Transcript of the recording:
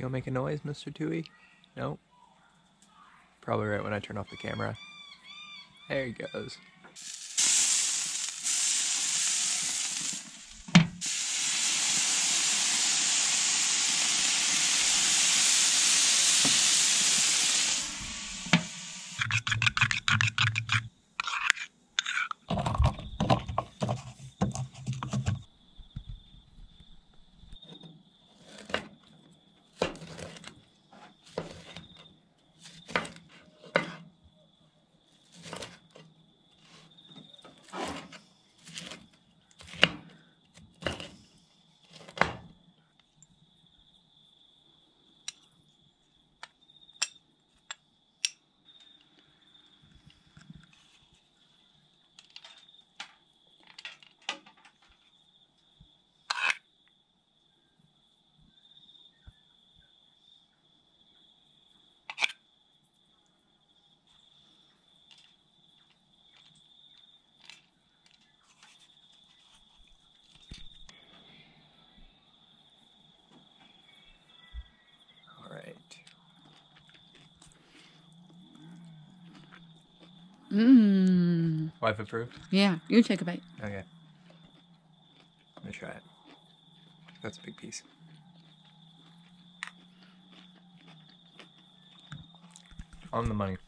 don't make a noise, Mr. Tui? No? Probably right when I turn off the camera. There he goes. Mmm. Wife approved? Yeah, you take a bite. Okay. Let me try it. That's a big piece. On the money.